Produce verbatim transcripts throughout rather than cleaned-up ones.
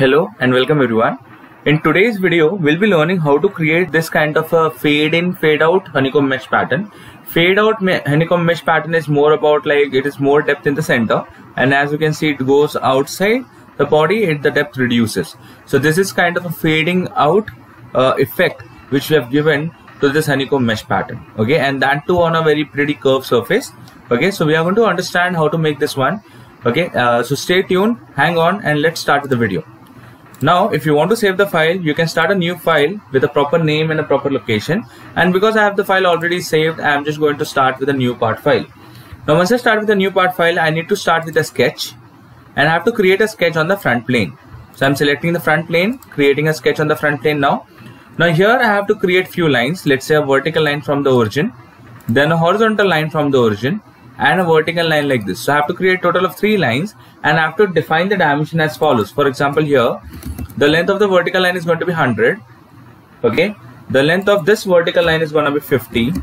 Hello and welcome everyone. In today's video, we'll be learning how to create this kind of a fade in, fade out honeycomb mesh pattern. Fade out honeycomb mesh pattern is more about like it is more depth in the center, and as you can see, it goes outside the body, it, the depth reduces. So this is kind of a fading out uh, effect which we have given to this honeycomb mesh pattern. Okay, and that too on a very pretty curved surface. Okay, so we are going to understand how to make this one. Okay, uh, so stay tuned, hang on, and let's start with the video. Now, if you want to save the file, you can start a new file with a proper name and a proper location. And because I have the file already saved, I am just going to start with a new part file. Now, once I start with a new part file, I need to start with a sketch, and I have to create a sketch on the front plane. So I'm selecting the front plane, creating a sketch on the front plane now. Now here I have to create few lines. Let's say a vertical line from the origin, then a horizontal line from the origin, and a vertical line like this. So I have to create a total of three lines, and I have to define the dimension as follows. For example, here the length of the vertical line is going to be one hundred. Okay, the length of this vertical line is going to be fifty.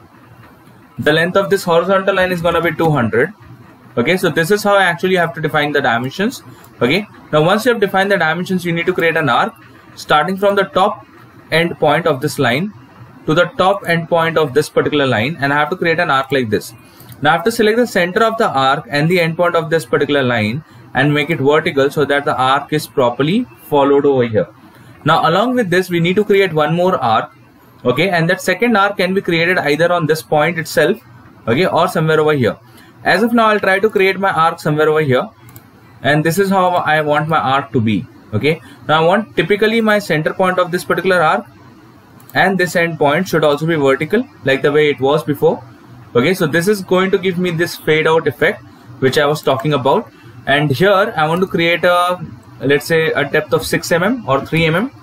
The length of this horizontal line is going to be two hundred. Okay, so this is how I actually have to define the dimensions. Okay, now once you have defined the dimensions, you need to create an arc starting from the top end point of this line to the top end point of this particular line, and I have to create an arc like this. Now I have to select the center of the arc and the end point of this particular line and make it vertical so that the arc is properly followed over here. Now along with this, we need to create one more arc. Okay, and that second arc can be created either on this point itself, okay, or somewhere over here. As of now, I'll try to create my arc somewhere over here, and this is how I want my arc to be. Okay, now I want typically my center point of this particular arc and this end point should also be vertical like the way it was before. Okay, so this is going to give me this fade out effect which I was talking about, and here I want to create a, let's say, a depth of six millimeters or three millimeters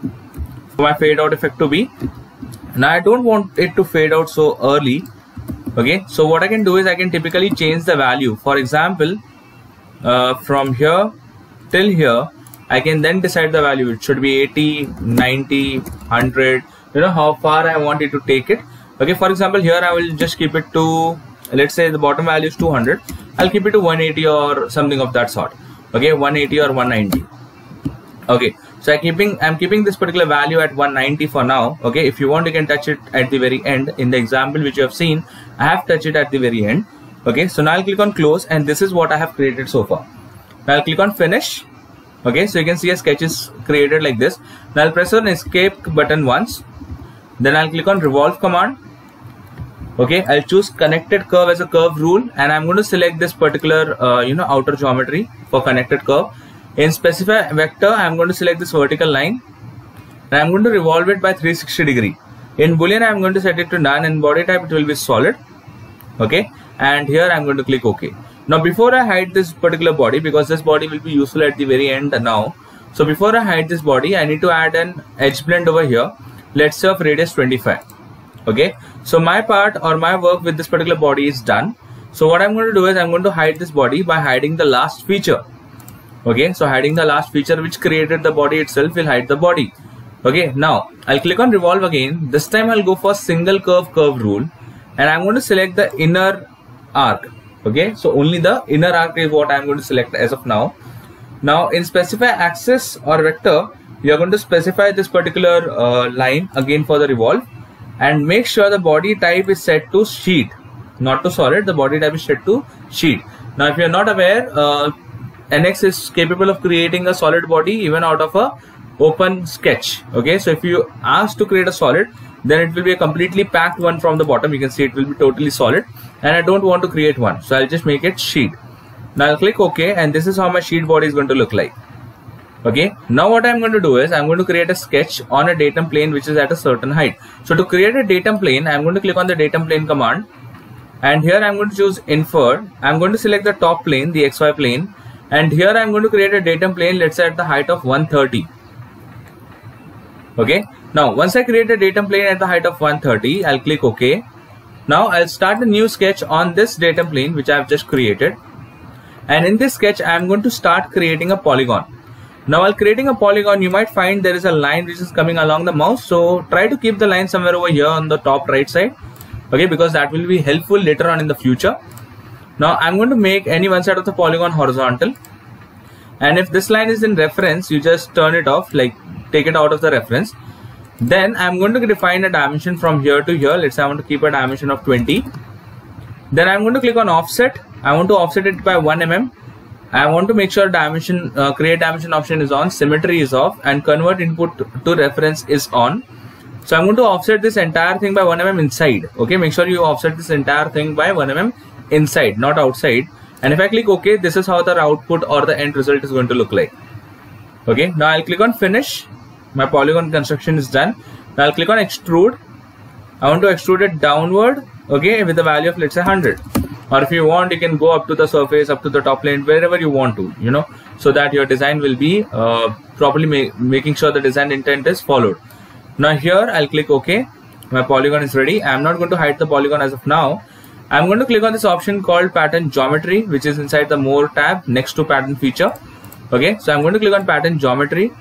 for my fade out effect to be. Now I don't want it to fade out so early. Okay, so what I can do is I can typically change the value. For example, uh, from here till here, I can then decide the value. It should be eighty, ninety, one hundred, you know, how far I want it to take it. Okay, for example, here I will just keep it to, let's say the bottom value is two hundred. I'll keep it to one eighty or something of that sort. Okay, one eighty or one ninety. Okay, so I'm keeping, I'm keeping this particular value at one ninety for now. Okay, if you want, you can touch it at the very end. In the example which you have seen, I have touched it at the very end. Okay, so now I'll click on close, and this is what I have created so far. Now I'll click on finish. Okay, so you can see a sketch is created like this. Now I'll press on escape button once. Then I'll click on revolve command. Okay, I'll choose connected curve as a curve rule, and I'm going to select this particular uh, you know outer geometry for connected curve. In specify vector, I'm going to select this vertical line, and I'm going to revolve it by three hundred sixty degree. In boolean, I'm going to set it to none, and body type it will be solid. Okay, and here I'm going to click OK. Now before I hide this particular body, because this body will be useful at the very end now, so before I hide this body, I need to add an edge blend over here. Let's say of radius twenty-five. Okay, so my part or my work with this particular body is done. So what I'm going to do is I'm going to hide this body by hiding the last feature. Okay, so hiding the last feature which created the body itself will hide the body. Okay, now I'll click on revolve again. This time I'll go for single curve curve rule, and I'm going to select the inner arc. Okay, so only the inner arc is what I'm going to select as of now. Now in specify axis or vector, you are going to specify this particular uh, line again for the revolve, and make sure the body type is set to sheet, not to solid. The body type is set to sheet. Now if you are not aware, uh, N X is capable of creating a solid body even out of a open sketch. Okay, so if you ask to create a solid, then it will be a completely packed one from the bottom. You can see it will be totally solid, and I don't want to create one, so I'll just make it sheet. Now I'll click OK, and this is how my sheet body is going to look like. Okay, now what I'm going to do is I'm going to create a sketch on a datum plane which is at a certain height. So to create a datum plane, I'm going to click on the datum plane command, and here I'm going to choose infer. I'm going to select the top plane, the X Y plane, and here I'm going to create a datum plane, let's say at the height of one thirty. Okay, now once I create a datum plane at the height of one thirty, I'll click OK. Now I'll start a new sketch on this datum plane which I've just created, and in this sketch I'm going to start creating a polygon. Now while creating a polygon, you might find there is a line which is coming along the mouse, so try to keep the line somewhere over here on the top right side. Okay, because that will be helpful later on in the future. Now I'm going to make any one side of the polygon horizontal, And if this line is in reference, you just turn it off, like take it out of the reference. Then I'm going to define a dimension from here to here. Let's say I want to keep a dimension of twenty. Then I'm going to click on offset. I want to offset it by one millimeter. I want to make sure dimension, uh, create dimension option is on, symmetry is off, and convert input to reference is on. So I'm going to offset this entire thing by one millimeter inside. Okay, make sure you offset this entire thing by one millimeter inside, not outside. And if I click OK, this is how the output or the end result is going to look like. Okay, now I'll click on finish. My polygon construction is done. Now I'll click on extrude. I want to extrude it downward, okay, with the value of, let's say, one hundred. Or if you want, you can go up to the surface, up to the top plane, wherever you want to, you know, so that your design will be uh, properly ma making sure the design intent is followed. Now here I'll click OK. My polygon is ready. I'm not going to hide the polygon as of now. I'm going to click on this option called pattern geometry, which is inside the more tab next to pattern feature. Okay, so I'm going to click on pattern geometry.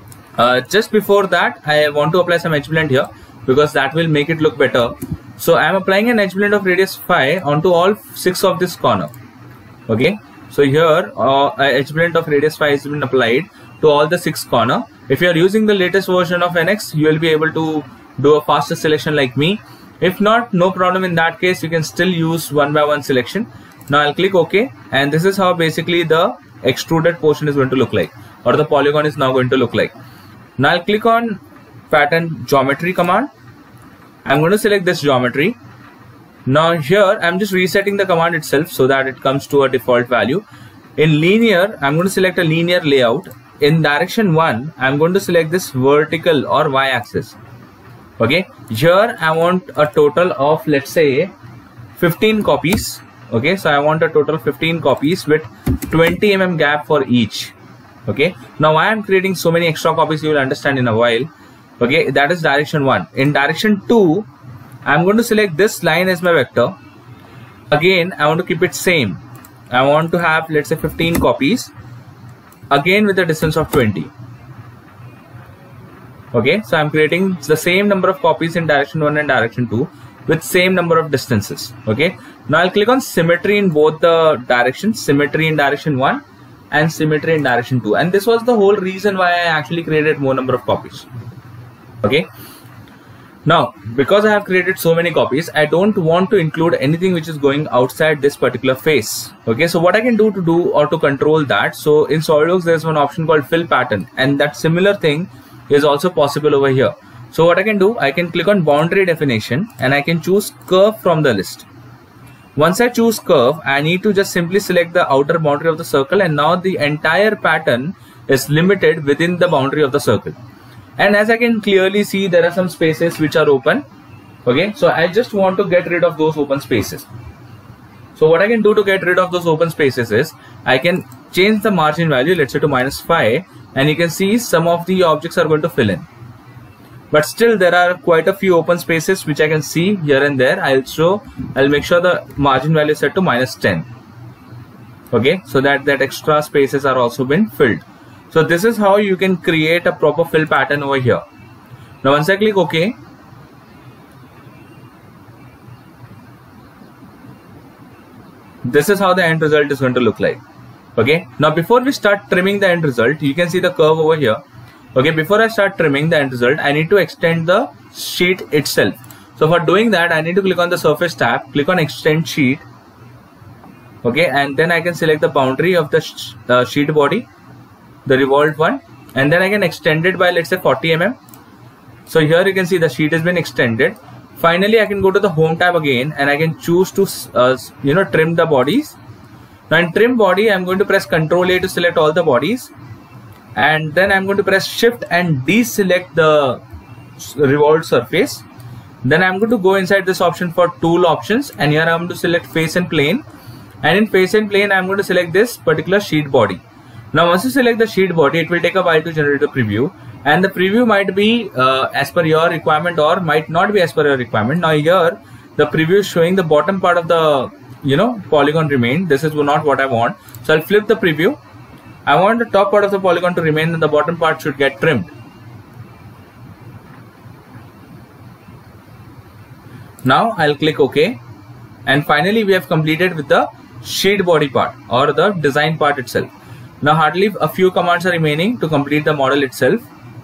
Uh, just before that, I want to apply some edge blend here because that will make it look better. So I'm applying an edge blend of radius five onto all six of this corner. Okay, so here uh, edge blend of radius five has been applied to all the six corner. If you are using the latest version of N X, you will be able to do a faster selection like me. If not, no problem. In that case, you can still use one by one selection. Now I'll click OK, and this is how basically the extruded portion is going to look like, or the polygon is now going to look like. Now I'll click on pattern geometry command. I'm going to select this geometry. Now here I'm just resetting the command itself so that it comes to a default value. In linear, I'm going to select a linear layout. In direction one, I'm going to select this vertical or y-axis. Okay, here I want a total of, let's say, fifteen copies. Okay, so I want a total of fifteen copies with twenty millimeter gap for each. Okay, now why I'm creating so many extra copies, you will understand in a while. Okay, that is direction one. In direction two, I'm going to select this line as my vector. Again, I want to keep it same. I want to have, let's say, fifteen copies. Again with a distance of twenty. Okay, so I'm creating the same number of copies in direction one and direction two with same number of distances. Okay, now I'll click on symmetry in both the directions, symmetry in direction one and symmetry in direction two. And this was the whole reason why I actually created more number of copies. Okay, now because I have created so many copies, I don't want to include anything which is going outside this particular face. Okay, so what I can do to do or to control that, so in SolidWorks there's one option called fill pattern, and that similar thing is also possible over here. So what I can do, I can click on boundary definition and I can choose curve from the list. Once I choose curve, I need to just simply select the outer boundary of the circle, and now the entire pattern is limited within the boundary of the circle. And as I can clearly see, there are some spaces which are open. Okay, so I just want to get rid of those open spaces. So what I can do to get rid of those open spaces is I can change the margin value, let's say, to minus five, and you can see some of the objects are going to fill in. But still there are quite a few open spaces which I can see here and there. I'll show, I'll make sure the margin value is set to minus ten. Okay, so that that extra spaces are also been filled. So this is how you can create a proper fill pattern over here. Now once I click OK, this is how the end result is going to look like. Okay, now before we start trimming the end result, you can see the curve over here. Okay, before I start trimming the end result, I need to extend the sheet itself. So for doing that, I need to click on the surface tab, click on extend sheet. Okay, and then I can select the boundary of the sh uh, sheet body, the revolved one, and then I can extend it by, let's say, forty millimeters. So here you can see the sheet has been extended. Finally, I can go to the home tab again and I can choose to uh, you know trim the bodies. Now in trim body, I'm going to press control A to select all the bodies, and then I'm going to press shift and deselect the revolved surface. Then I'm going to go inside this option for tool options, and here I'm going to select face and plane, and in face and plane I'm going to select this particular sheet body. Now once you select the sheet body, it will take a while to generate a preview, and the preview might be uh, as per your requirement or might not be as per your requirement. Now here the preview is showing the bottom part of the you know polygon remain. This is not what I want, so I'll flip the preview. I want the top part of the polygon to remain and the bottom part should get trimmed. Now I'll click OK, and finally we have completed with the sheet body part or the design part itself. Now hardly a few commands are remaining to complete the model itself.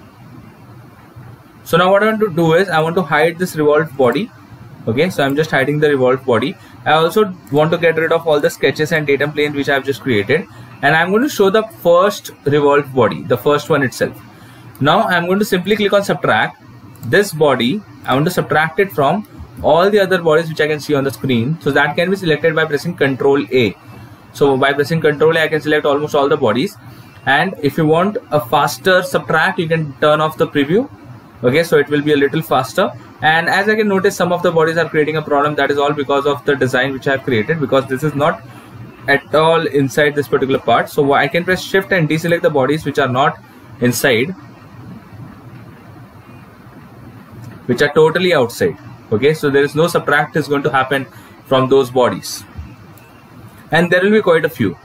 So now what I want to do is I want to hide this revolved body. Okay, so I'm just hiding the revolved body. I also want to get rid of all the sketches and datum planes which I have just created, and I'm going to show the first revolved body, the first one itself. Now I'm going to simply click on subtract. This body, I want to subtract it from all the other bodies which I can see on the screen. So that can be selected by pressing Control A. So by pressing Control A, I can select almost all the bodies. And if you want a faster subtract, you can turn off the preview. Okay, so it will be a little faster. And as I can notice, some of the bodies are creating a problem. That is all because of the design which I have created, because this is not at all inside this particular part. So I can press Shift and deselect the bodies which are not inside, which are totally outside. Okay, so there is no subtract is going to happen from those bodies, and there will be quite a few.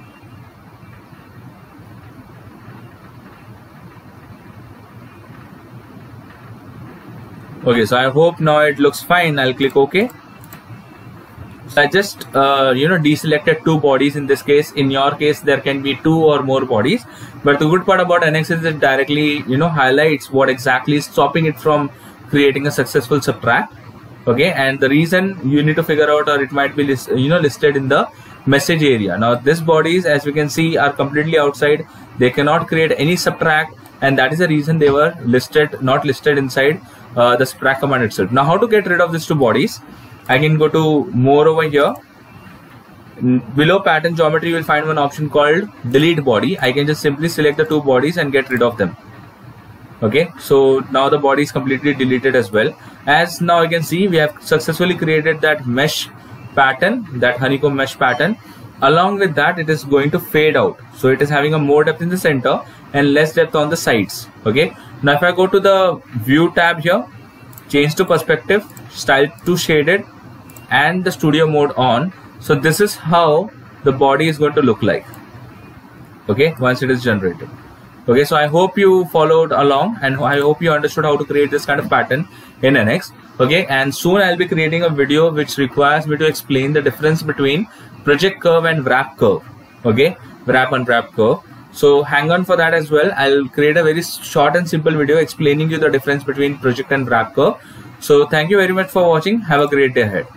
Okay, so I hope now it looks fine. I'll click OK. So I just uh, you know deselected two bodies in this case. In your case, there can be two or more bodies. But the good part about N X is it directly you know highlights what exactly is stopping it from creating a successful subtract. Okay, and the reason you need to figure out, or it might be list, you know listed in the message area. Now these bodies, as we can see, are completely outside. They cannot create any subtract, and that is the reason they were listed not listed inside uh, the subtract command itself. Now how to get rid of these two bodies? I can go to more over here. Below pattern geometry, you will find one option called delete body. I can just simply select the two bodies and get rid of them. Okay, so now the body is completely deleted as well. As now you can see, we have successfully created that mesh pattern, that honeycomb mesh pattern. Along with that, it is going to fade out. So it is having a more depth in the center and less depth on the sides. Okay, now if I go to the view tab here, change to perspective, style to shaded, and the studio mode on. So this is how the body is going to look like. Okay, once it is generated. Okay, so I hope you followed along, and I hope you understood how to create this kind of pattern in N X. Okay, and soon I'll be creating a video which requires me to explain the difference between project curve and wrap curve. Okay, wrap and wrap curve. So hang on for that as well. I'll create a very short and simple video explaining you the difference between project and wrap curve. So thank you very much for watching. Have a great day ahead.